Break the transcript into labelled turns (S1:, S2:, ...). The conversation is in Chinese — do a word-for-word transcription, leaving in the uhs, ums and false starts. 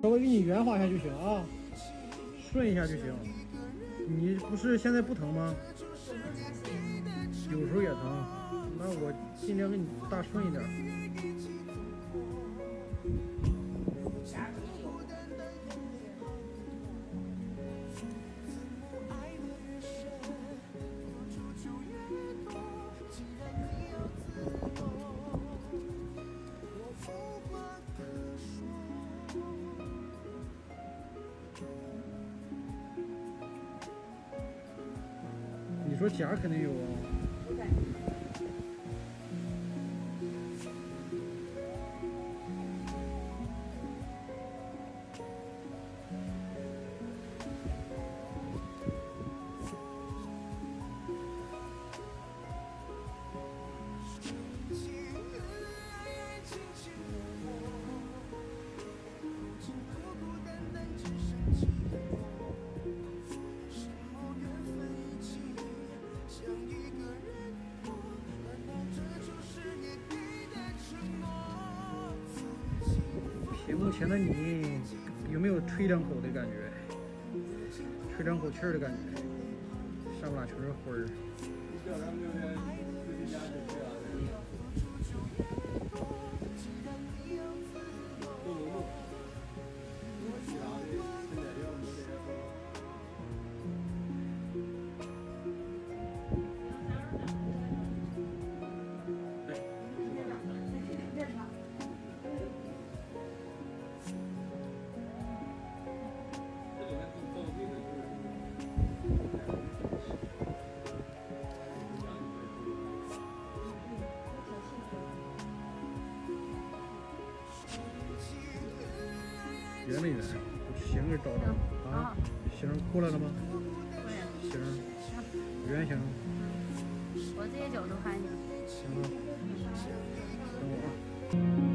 S1: 我给你圆滑一下就行啊，顺一下就行。你不是现在不疼吗？有时候也疼，那我尽量给你大顺一点。你说夹肯定有啊。屏幕前的你有没有吹两口的感觉？吹两口气儿的感觉，上面全是灰儿。圆没圆？形给找找啊！形过来了吗？
S2: 过来了。
S1: 形，圆形。
S2: 嗯，我这些脚都还行。
S1: 行了，等我啊。